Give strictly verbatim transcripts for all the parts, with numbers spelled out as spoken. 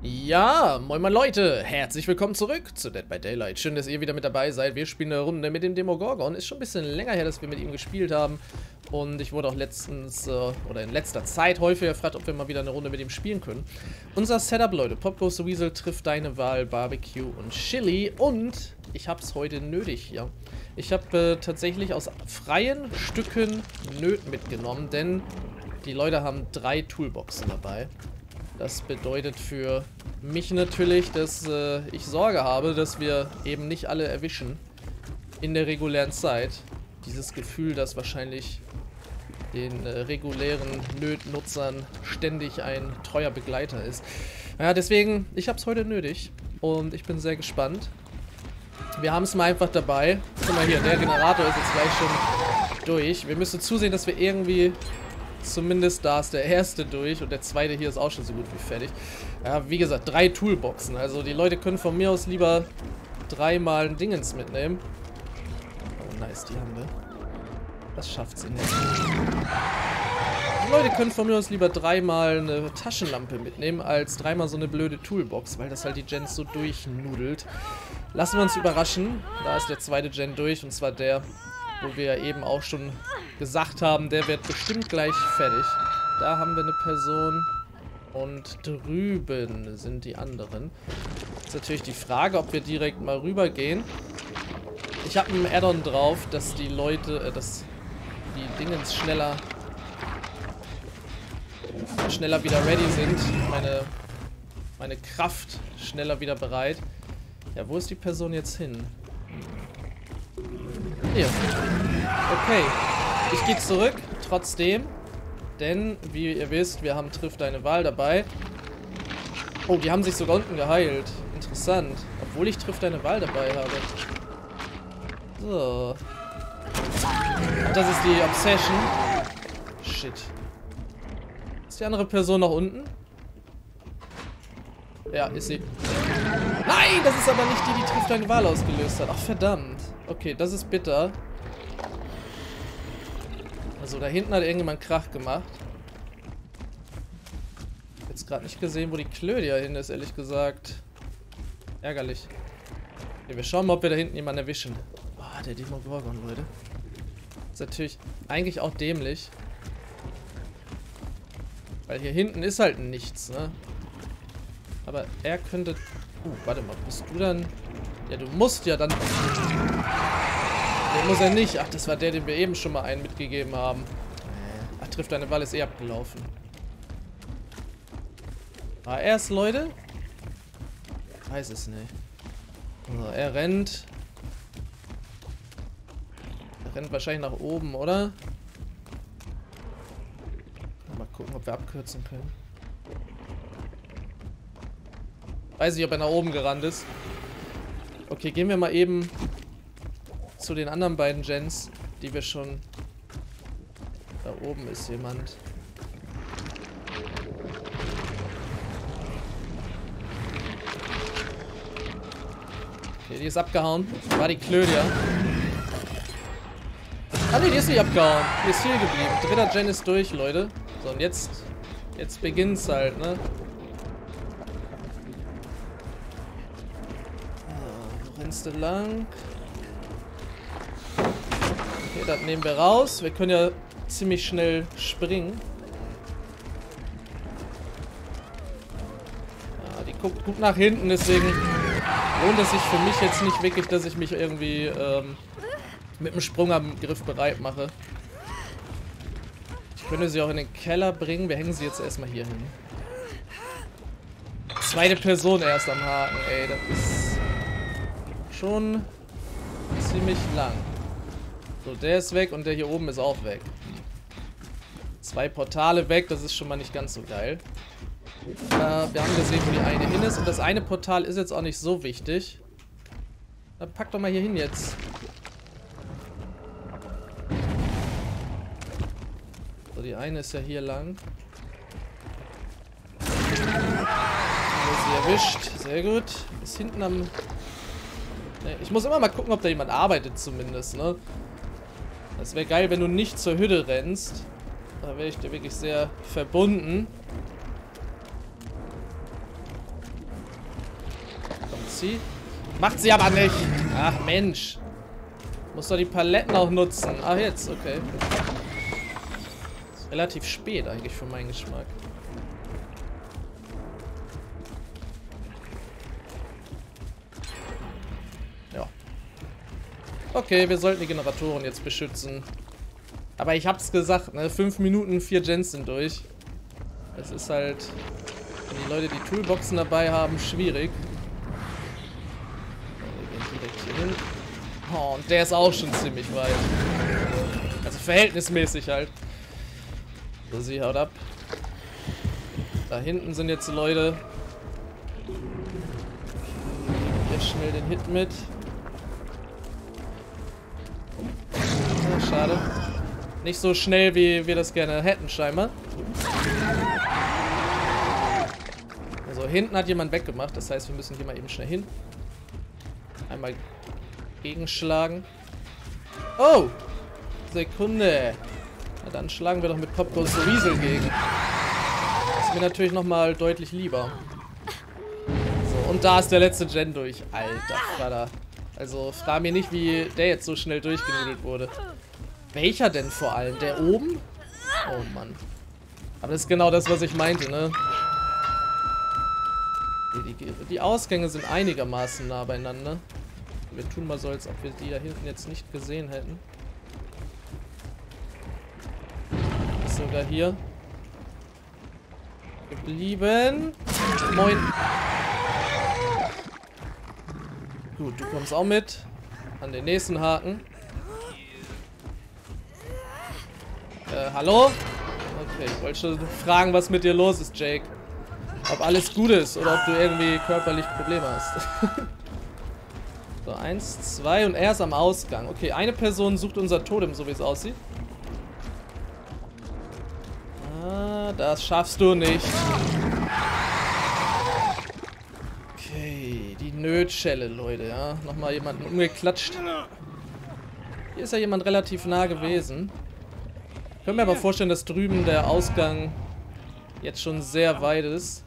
Ja, moin moin Leute, herzlich willkommen zurück zu Dead by Daylight. Schön, dass ihr wieder mit dabei seid. Wir spielen eine Runde mit dem Demogorgon. Ist schon ein bisschen länger her, dass wir mit ihm gespielt haben. Und ich wurde auch letztens, äh, oder in letzter Zeit häufiger gefragt, ob wir mal wieder eine Runde mit ihm spielen können. Unser Setup, Leute, Pop Goes the Weasel trifft deine Wahl, Barbecue und Chili. Und ich hab's heute nötig hier. Ich habe äh, tatsächlich aus freien Stücken Nöten mitgenommen, denn die Leute haben drei Toolboxen dabei. Das bedeutet für mich natürlich, dass äh, ich Sorge habe, dass wir eben nicht alle erwischen in der regulären Zeit. Dieses Gefühl, das wahrscheinlich den äh, regulären Nöt-Nutzern ständig ein treuer Begleiter ist. Ja, deswegen, ich habe es heute nötig und ich bin sehr gespannt. Wir haben es mal einfach dabei. Guck mal hier, der Generator ist jetzt gleich schon durch. Wir müssen zusehen, dass wir irgendwie... Zumindest da ist der erste durch und der zweite hier ist auch schon so gut wie fertig. Ja, wie gesagt, drei Toolboxen. Also die Leute können von mir aus lieber dreimal ein Dingens mitnehmen. Oh, nice, die haben wir. Das schafft sie nicht. Die Leute können von mir aus lieber dreimal eine Taschenlampe mitnehmen, als dreimal so eine blöde Toolbox, weil das halt die Gens so durchnudelt. Lassen wir uns überraschen. Da ist der zweite Gen durch, und zwar der, wo wir ja eben auch schon gesagt haben, der wird bestimmt gleich fertig. Da haben wir eine Person und drüben sind die anderen. Jetzt natürlich die Frage, ob wir direkt mal rübergehen. Ich habe einen Add-on drauf, dass die Leute, äh, dass die Dingens schneller, schneller wieder ready sind. Meine, meine Kraft schneller wieder bereit. Ja, wo ist die Person jetzt hin? Hier. Okay. Ich gehe zurück, trotzdem. Denn, wie ihr wisst, wir haben Triff deine Wahl dabei. Oh, die haben sich sogar unten geheilt. Interessant. Obwohl ich Triff deine Wahl dabei habe. So. Das ist die Obsession. Shit. Ist die andere Person noch unten? Ja, ist sie. Nein, das ist aber nicht die, die Triff deine Wahl ausgelöst hat. Ach, verdammt. Okay, das ist bitter. Also da hinten hat irgendjemand Krach gemacht. Ich hab jetzt gerade nicht gesehen, wo die Klödia hin ist, ehrlich gesagt. Ärgerlich. Okay, wir schauen mal, ob wir da hinten jemanden erwischen. Oh, der Demogorgon, Leute. Ist natürlich eigentlich auch dämlich. Weil hier hinten ist halt nichts, ne? Aber er könnte... Uh, warte mal, bist du dann... Ja, du musst ja dann... Den muss er nicht. Ach, das war der, den wir eben schon mal einen mitgegeben haben. Ach, trifft deine Wahl, ist eh abgelaufen. War er es, Leute? Weiß es nicht. So, er rennt. Er rennt wahrscheinlich nach oben, oder? Mal gucken, ob wir abkürzen können. Weiß nicht, ob er nach oben gerannt ist. Okay, gehen wir mal eben zu den anderen beiden Gens, die wir schon... Da oben ist jemand. Okay, die ist abgehauen. War die Klödia. Ah ne, die ist nicht abgehauen. Die ist hier geblieben. Dritter Gen ist durch, Leute. So, und jetzt... Jetzt beginnt's halt, ne? So, wo rennst du lang? Okay, das nehmen wir raus. Wir können ja ziemlich schnell springen. Ja, die guckt gut nach hinten, deswegen lohnt es sich für mich jetzt nicht wirklich, dass ich mich irgendwie ähm, mit dem Sprung am Griff bereit mache. Ich könnte sie auch in den Keller bringen. Wir hängen sie jetzt erstmal hier hin. Zweite Person erst am Haken, ey. Das ist schon ziemlich lang. So, der ist weg und der hier oben ist auch weg. Zwei Portale weg, das ist schon mal nicht ganz so geil. Äh, wir haben gesehen, wo die eine hin ist. Und das eine Portal ist jetzt auch nicht so wichtig. Dann pack doch mal hier hin jetzt. So, die eine ist ja hier lang. Da ist sie erwischt. Sehr gut. Ist hinten am... Ne, ich muss immer mal gucken, ob da jemand arbeitet zumindest, ne? Das wäre geil, wenn du nicht zur Hütte rennst. Da wäre ich dir wirklich sehr verbunden. sie. Macht sie aber nicht. Ach Mensch. Muss doch die Paletten auch nutzen. Ach jetzt, okay. Ist relativ spät eigentlich für meinen Geschmack. Ja. Okay, wir sollten die Generatoren jetzt beschützen. Aber ich hab's gesagt, ne? Fünf Minuten, vier Gens sind durch. Es ist halt, wenn die Leute die Toolboxen dabei haben, schwierig. Wir gehen direkt hier hin. Oh, und der ist auch schon ziemlich weit. Also verhältnismäßig halt. So, sie haut ab. Da hinten sind jetzt Leute. Jetzt schnell den Hit mit. Ah, schade. Nicht so schnell, wie wir das gerne hätten, scheinbar. Also hinten hat jemand weggemacht, das heißt, wir müssen hier mal eben schnell hin. Einmal gegenschlagen. Oh! Sekunde. Na dann schlagen wir doch mit Pop Goes the Weasel gegen. Das ist mir natürlich nochmal deutlich lieber. So, und da ist der letzte Gen durch. Alter Vater. Also frag mir nicht, wie der jetzt so schnell durchgenudelt wurde. Welcher denn vor allem? Der oben? Oh Mann. Aber das ist genau das, was ich meinte, ne? Die, die, die Ausgänge sind einigermaßen nah beieinander. Wir tun mal so, als ob wir die da hinten jetzt nicht gesehen hätten. Ist sogar hier geblieben. Moin. Gut, du kommst auch mit an den nächsten Haken. Äh, hallo? Okay, ich wollte schon fragen, was mit dir los ist, Jake. Ob alles gut ist oder ob du irgendwie körperlich Probleme hast. So, eins, zwei und er ist am Ausgang. Okay, eine Person sucht unser Totem, so wie es aussieht. Ah, das schaffst du nicht. Okay, die Nötschelle, Leute, ja. Nochmal jemanden umgeklatscht. Hier ist ja jemand relativ nah gewesen. Ich kann mir aber vorstellen, dass drüben der Ausgang jetzt schon sehr weit ist.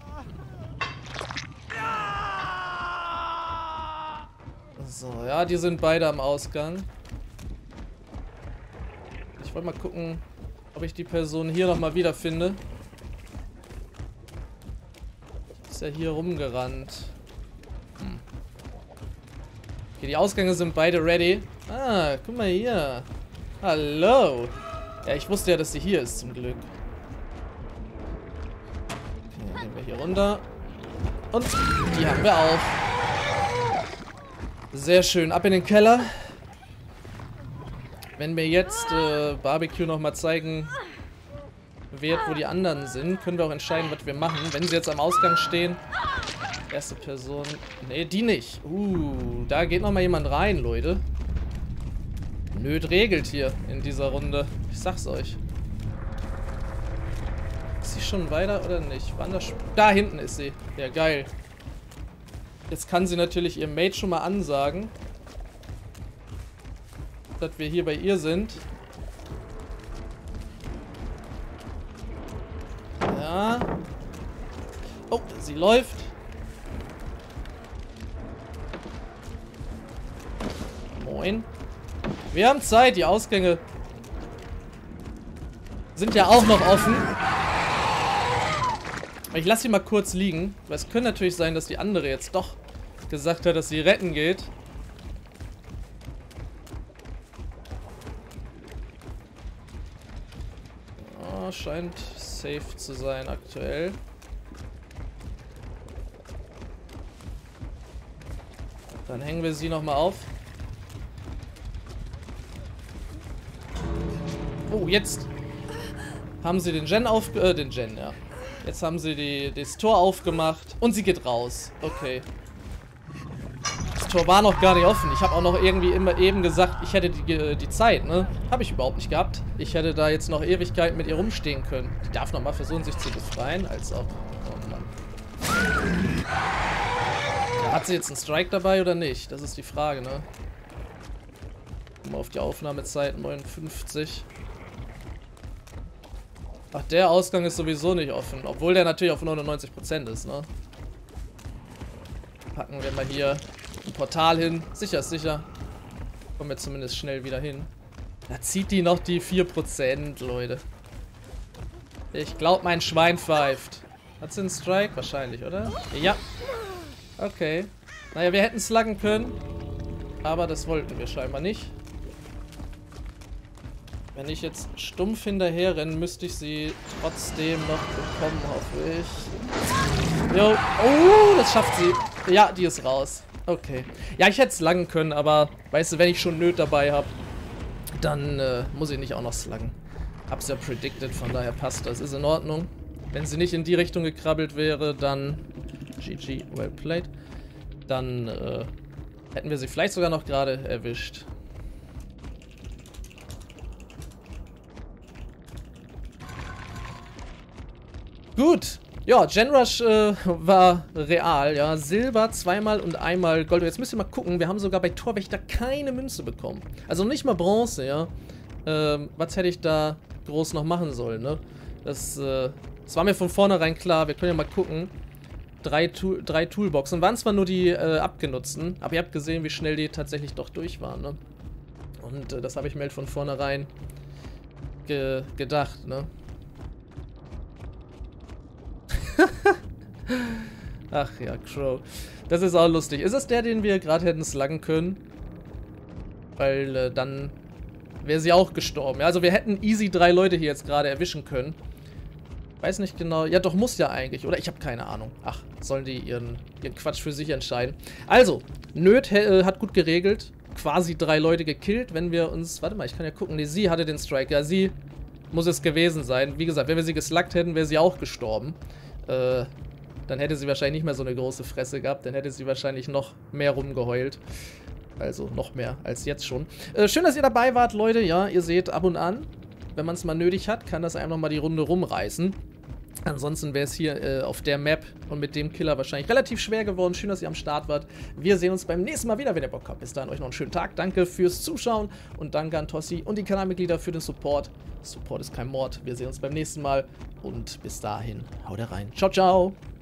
So, ja, die sind beide am Ausgang. Ich wollte mal gucken, ob ich die Person hier nochmal wiederfinde. Ist ja hier rumgerannt. Hm. Okay, die Ausgänge sind beide ready. Ah, guck mal hier. Hallo. Ja, ich wusste ja, dass sie hier ist, zum Glück. Okay, gehen wir hier runter. Und die haben wir auch. Sehr schön. Ab in den Keller. Wenn mir jetzt äh, Barbecue nochmal zeigen wird, wo die anderen sind, können wir auch entscheiden, was wir machen. Wenn sie jetzt am Ausgang stehen. Erste Person. Nee, die nicht. Uh, da geht nochmal jemand rein, Leute. Nöd regelt hier in dieser Runde. Ich sag's euch. Ist sie schon weiter oder nicht? Wann das da hinten ist sie. Ja, geil. Jetzt kann sie natürlich ihrem Mate schon mal ansagen, dass wir hier bei ihr sind. Ja. Oh, sie läuft. Moin. Wir haben Zeit, die Ausgänge sind ja auch noch offen. Ich lasse sie mal kurz liegen, weil es könnte natürlich sein, dass die andere jetzt doch gesagt hat, dass sie retten geht. Oh, scheint safe zu sein aktuell. Dann hängen wir sie nochmal auf. Oh, jetzt haben sie den Gen auf... Äh, den Gen, ja. Jetzt haben sie die, das Tor aufgemacht und sie geht raus. Okay. Das Tor war noch gar nicht offen. Ich habe auch noch irgendwie immer eben gesagt, ich hätte die, die Zeit, ne? Habe ich überhaupt nicht gehabt. Ich hätte da jetzt noch Ewigkeiten mit ihr rumstehen können. Die darf noch mal versuchen, sich zu befreien, als ob... Oh Mann. Ja, hat sie jetzt einen Strike dabei oder nicht? Das ist die Frage, ne? Mal auf die Aufnahmezeit neunundfünfzig. Ach, der Ausgang ist sowieso nicht offen. Obwohl der natürlich auf neunundneunzig Prozent ist, ne? packen wir mal hier ein Portal hin. Sicher ist sicher. Kommen wir zumindest schnell wieder hin. Da zieht die noch die vier Prozent, Leute. Ich glaube, mein Schwein pfeift. Hat sie einen Strike? Wahrscheinlich, oder? Ja. Okay. Naja, wir hätten sluggen können. Aber das wollten wir scheinbar nicht. Wenn ich jetzt stumpf hinterher renne, müsste ich sie trotzdem noch bekommen, hoffe ich. Jo. Oh, das schafft sie. Ja, die ist raus. Okay. Ja, ich hätte es sluggen können, aber weißt du, wenn ich schon Nöt dabei habe, dann äh, muss ich nicht auch noch sluggen. Hab's ja predicted, von daher passt das. Ist in Ordnung. Wenn sie nicht in die Richtung gekrabbelt wäre, dann G G, well played. Dann äh, hätten wir sie vielleicht sogar noch gerade erwischt. Gut. Ja, Genrush äh, war real, ja. Silber zweimal und einmal Gold. Jetzt müsst ihr mal gucken, wir haben sogar bei Torwächter keine Münze bekommen. Also nicht mal Bronze, ja. Ähm, was hätte ich da groß noch machen sollen, ne? Das, äh, das war mir von vornherein klar. Wir können ja mal gucken. Drei, Tool drei Toolboxen. Waren zwar nur die äh, abgenutzten, aber ihr habt gesehen, wie schnell die tatsächlich doch durch waren, ne? Und äh, das habe ich mir halt von vornherein ge gedacht, ne? Ach ja, Crow. Das ist auch lustig. Ist es der, den wir gerade hätten sluggen können? Weil äh, dann wäre sie auch gestorben. Ja, also wir hätten easy drei Leute hier jetzt gerade erwischen können. Weiß nicht genau. Ja, doch, muss ja eigentlich. Oder ich habe keine Ahnung. Ach, sollen die ihren, ihren Quatsch für sich entscheiden. Also, Nöt äh, hat gut geregelt. Quasi drei Leute gekillt, wenn wir uns... Warte mal, ich kann ja gucken. Nee, sie hatte den Strike. Ja, sie muss es gewesen sein. Wie gesagt, wenn wir sie gesluggt hätten, wäre sie auch gestorben. Äh, dann hätte sie wahrscheinlich nicht mehr so eine große Fresse gehabt. Dann hätte sie wahrscheinlich noch mehr rumgeheult. Also noch mehr als jetzt schon. Äh, schön, dass ihr dabei wart, Leute. Ja, ihr seht, ab und an, wenn man es mal nötig hat, kann das einem nochmal die Runde rumreißen. Ansonsten wäre es hier äh, auf der Map und mit dem Killer wahrscheinlich relativ schwer geworden. Schön, dass ihr am Start wart. Wir sehen uns beim nächsten Mal wieder, wenn ihr Bock habt. Bis dahin euch noch einen schönen Tag. Danke fürs Zuschauen und danke an Tossi und die Kanalmitglieder für den Support. Support ist kein Mord. Wir sehen uns beim nächsten Mal und bis dahin, haut rein. Ciao, ciao.